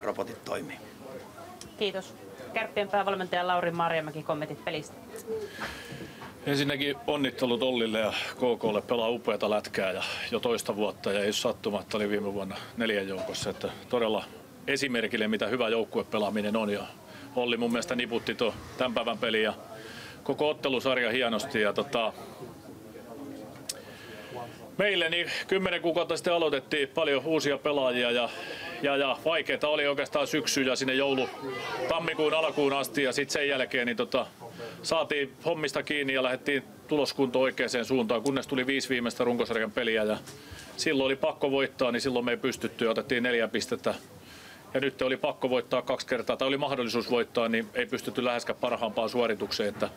robotit toimii. Kiitos. Kärppien päävalmentaja Lauri Marjamäki, kommentit pelistä. Ensinnäkin onnittelut Ollille ja KK:lle, pelaa upeata lätkää ja jo toista vuotta ja ei sattumatta oli viime vuonna 4 joukossa. Että todella esimerkille mitä hyvä joukkuepelaaminen on ja Olli mun mielestä niputti tämän päivän peliin ja koko ottelusarja hienosti ja meille niin 10 kuukautta sitten aloitettiin paljon uusia pelaajia ja vaikeita oli oikeastaan syksy ja sinne tammikuun alkuun asti ja sitten sen jälkeen niin saatiin hommista kiinni ja lähdettiin tuloskuntoon oikeaan suuntaan, kunnes tuli 5 viimeistä runkosarjan peliä ja silloin oli pakko voittaa, niin silloin me ei pystytty ja otettiin 4 pistettä. Ja nyt oli pakko voittaa 2 kertaa, tai oli mahdollisuus voittaa, niin ei pystytty läheskään parhaampaan suoritukseen. Että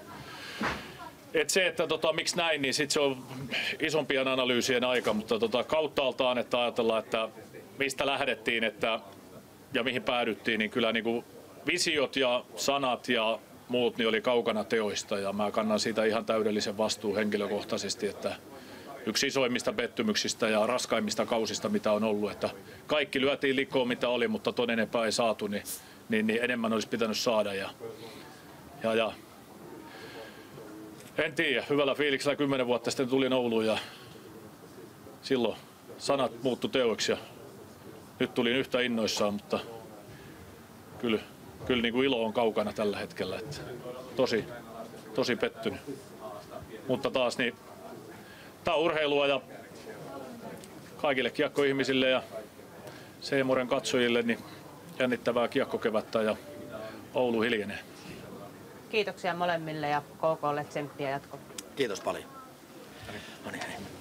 miksi näin, niin sitten se on isompien analyysien aika, mutta kauttaaltaan, että ajatellaan, että mistä lähdettiin ja mihin päädyttiin, niin kyllä niin kuin visiot ja sanat ja muut niin oli kaukana teoista ja mä kannan siitä ihan täydellisen vastuun henkilökohtaisesti, että yksi isoimmista pettymyksistä ja raskaimmista kausista mitä on ollut, että kaikki lyötiin likoon mitä oli, mutta ton enempää ei saatu, niin enemmän olisi pitänyt saada ja en tiedä, hyvällä fiiliksellä 10 vuotta sitten tulin Ouluun ja silloin sanat muuttu teoiksi ja nyt tulin yhtä innoissaan, mutta kyllä niin kuin ilo on kaukana tällä hetkellä, että tosi pettynyt. Mutta taas niin tää on urheilua ja kaikille kiekkoihmisille ja Seemoren katsojille niin jännittävää kiekkokevättä ja Oulu hiljenee. Kiitoksia molemmille ja KK:lle tsemppiä jatkoon. Kiitos paljon. No niin.